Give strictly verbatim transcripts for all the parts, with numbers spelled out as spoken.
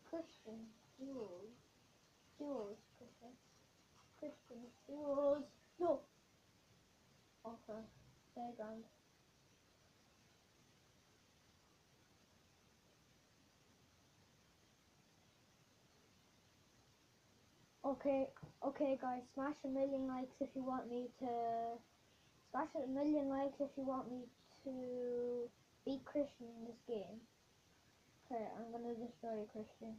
Christian duels. Duels, Christian. Christian duels. No! Okay. Playground. Okay, okay guys, smash a million likes if you want me to... Smash a million likes if you want me to beat Christian in this game. Okay, I'm gonna destroy Christian.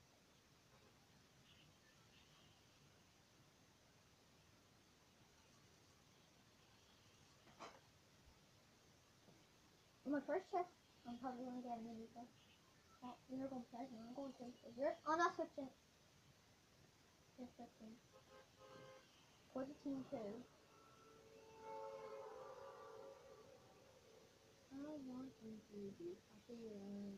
My first chest, I'm probably gonna get a mini chest. Oh, you're going to play, I'm going to. You're, oh, not switching. You're switching. For the team two. I want to do this. I'll see you in.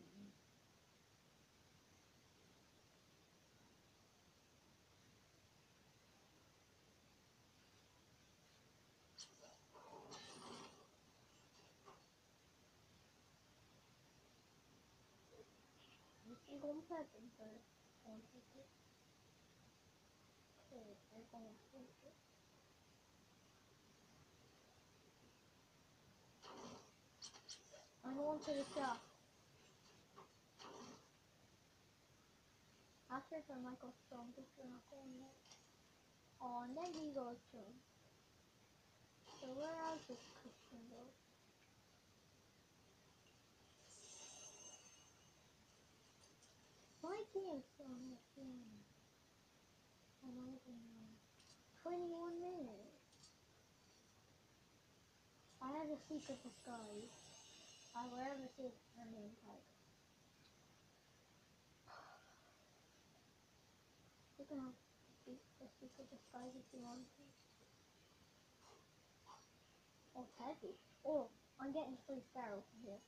I'm going to play them first. One, two, three. Okay, I'm going to switch it. I'm going to the shop. After for Michael Stone, just not going there. Oh, and then he goes to him. So where else is Christian go? My team's still not doing it. I'm not even know. twenty-one minutes. I have a secret disguise. I will ever see her name tag. You can have a secret disguise if you want to. Oh, it's heavy. Oh, I'm getting free sparrow from here.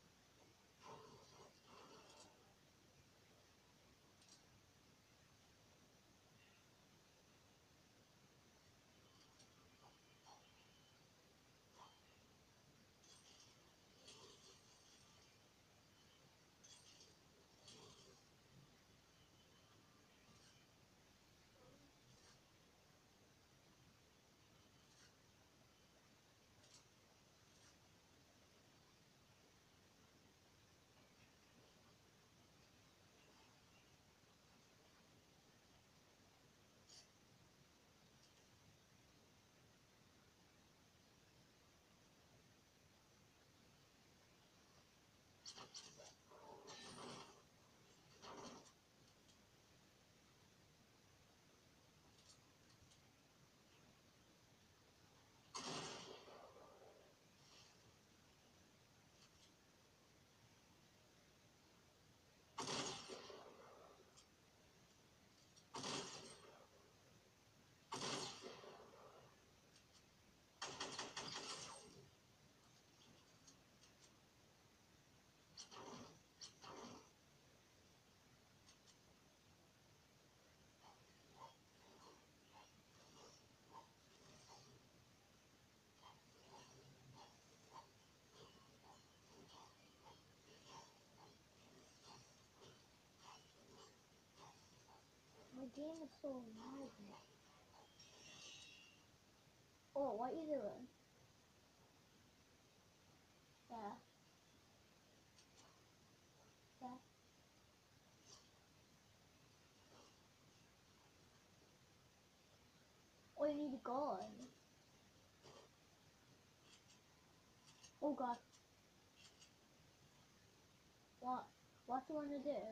My game is so loud. Oh, what you doing? Yeah. Yeah. Oh, you need a gun. Oh god. What? What do you want to do?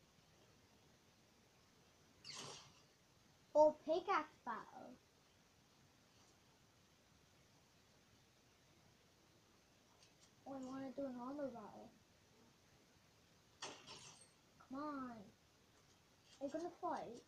Oh, pickaxe battle. Oh, I want to do an armor battle. Come on. Are you gonna fight?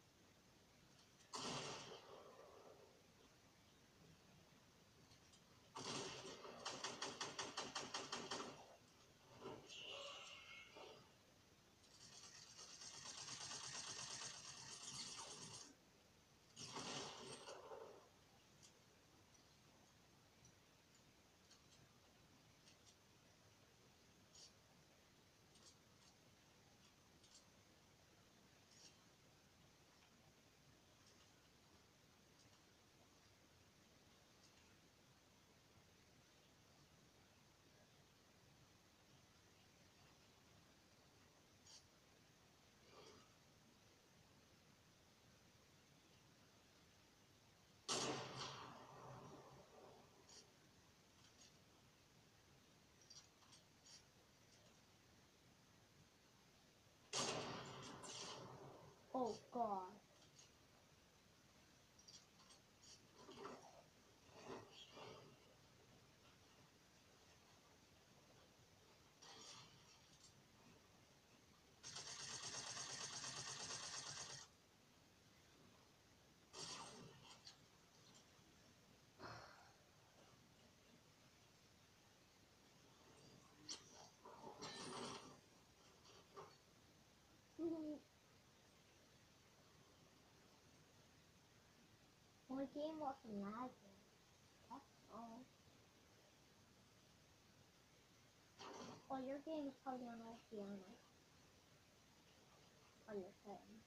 My game wasn't lagging. That's all. Well, your game is probably on O C M. Or your settings.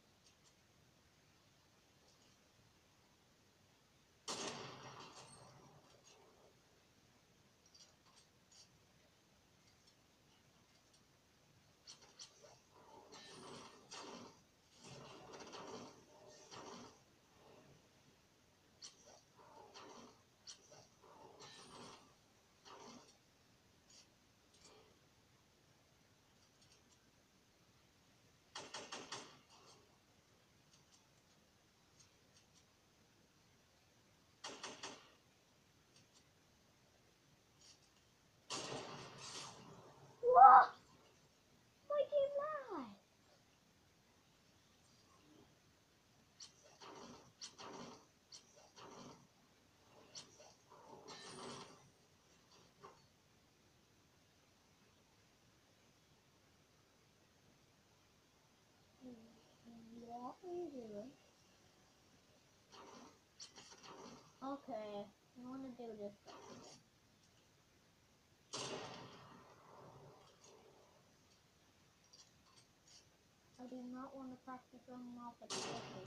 What? My game lagged. What are you doing? Okay, I want to do this. I do not want to practice running off at the surface.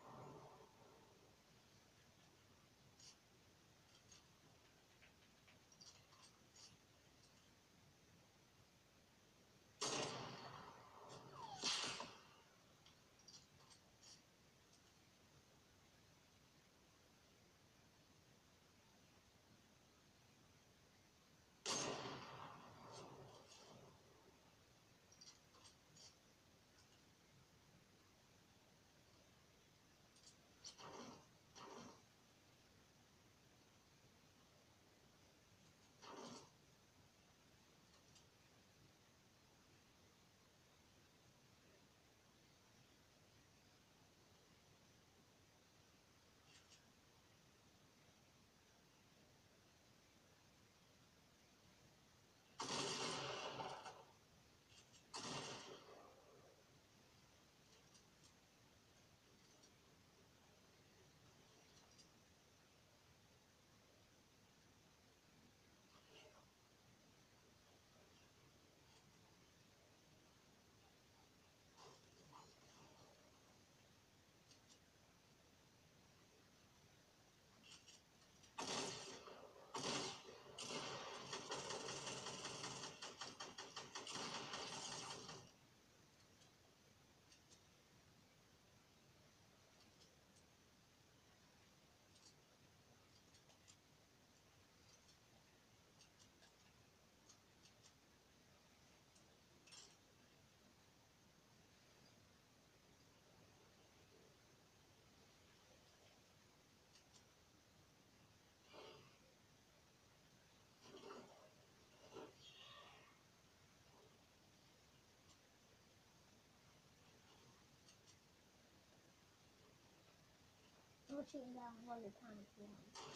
I'm shooting down all the time if you want.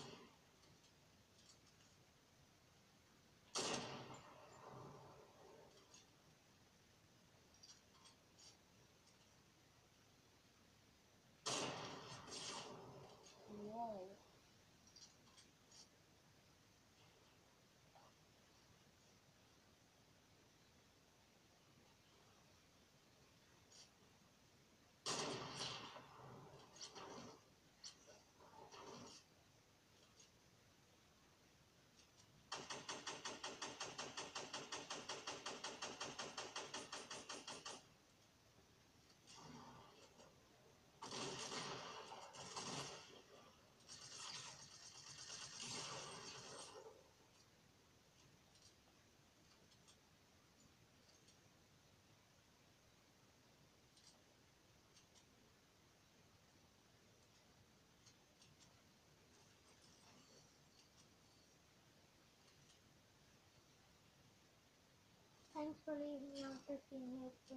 Whoa. Thanks for leaving me on fifteen H P.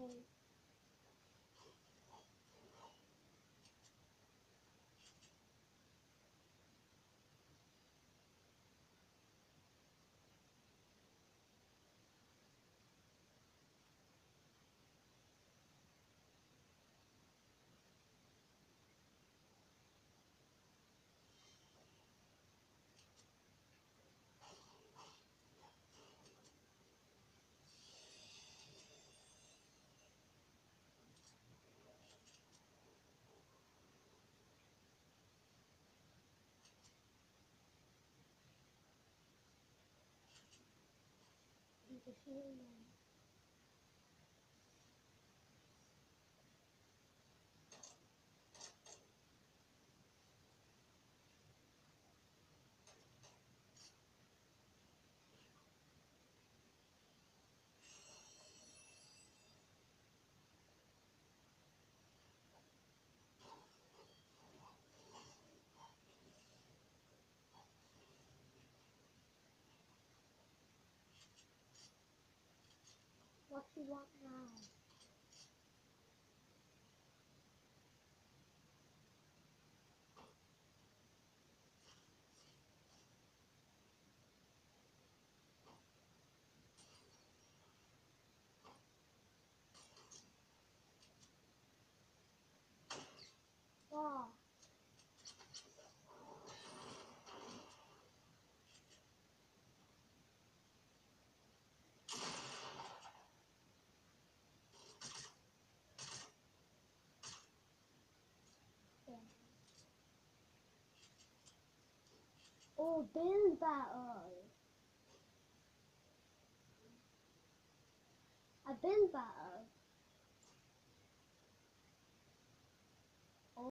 Just million. What do you want now? Oh, yeah. Oh, build battle. A build battle.